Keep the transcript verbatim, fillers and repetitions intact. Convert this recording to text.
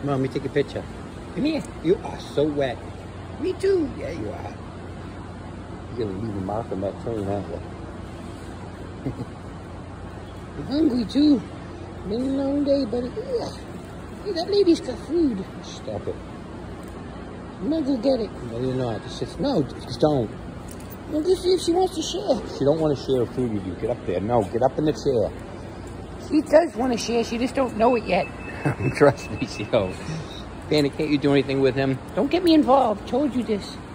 Come on, let me take a picture. Come here. You are so wet. Me too. Yeah, you are. You're gonna leave a mark on that train, aren't you? I'm hungry too. Been a long day, buddy. Ugh. Hey, that lady's got food. Stop it. I'm gonna go get it. No, you're not. Just, just no, just don't. Well, just see if she wants to share. She don't want to share food with you. Get up there. No, get up in the chair. She does want to share. She just don't know it yet. Trust me, she don't. Panda, can't you do anything with him? Don't get me involved. Told you this.